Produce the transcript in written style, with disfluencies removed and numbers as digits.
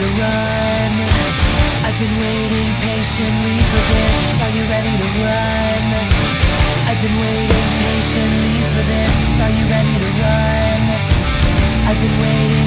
to run? I've been waiting patiently for this. Are you ready to run? I've been waiting patiently for this. Are you ready to run? I've been waiting